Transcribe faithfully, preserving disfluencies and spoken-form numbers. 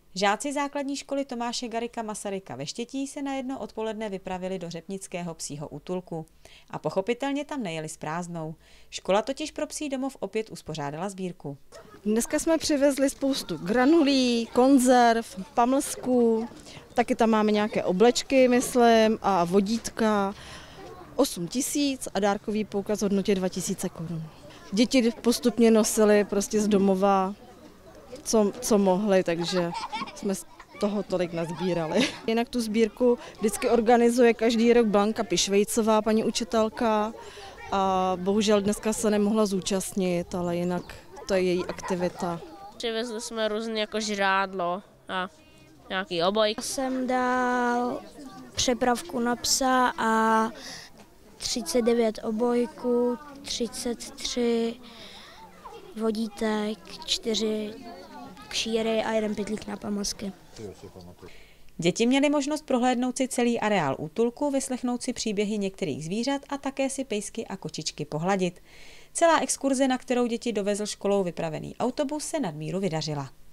Žáci základní školy Tomáše Garrigua Masaryka ve Štětí se na jedno odpoledne vypravili do Řepnického psího útulku. A pochopitelně tam nejeli s prázdnou. Škola totiž pro psí domov opět uspořádala sbírku. Dneska jsme přivezli spoustu granulí, konzerv, pamlsků, taky tam máme nějaké oblečky, myslím, a vodítka. osm tisíc a dárkový poukaz v hodnotě dva tisíce korun. Děti postupně nosily prostě z domova, co, co mohli, takže jsme z toho tolik nazbírali. Jinak tu sbírku vždycky organizuje každý rok Blanka Pišvejcová, paní učitelka, a bohužel dneska se nemohla zúčastnit, ale jinak to je její aktivita. Přivezli jsme různé jako žrádlo a nějaký oboj. Jsem dal přepravku na psa a třicet devět obojků, třicet tři vodítek, čtyři kšíry a jeden pytlík na pamlsky. Děti měly možnost prohlédnout si celý areál útulku, vyslechnout si příběhy některých zvířat a také si pejsky a kočičky pohladit. Celá exkurze, na kterou děti dovezl školou vypravený autobus, se nadmíru vydařila.